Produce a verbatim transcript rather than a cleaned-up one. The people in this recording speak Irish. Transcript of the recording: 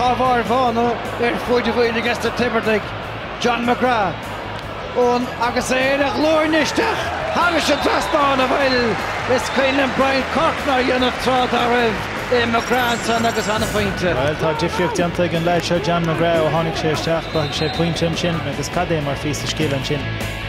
Tábhar Fána ar fúide bhuiile agus the Tipperary, John McGrath. Ón agus é a glóirnisteach, hagus an trastána bhfuil is caiileann Brian Corcoran dionmh trád a raibh é McGrath san agus anna pointe. Well, tá difriocht dianta an leid seo John McGrath ó tháinig sé isteach ba sé pointe an sin agus cad é mar fís a scéal an sin.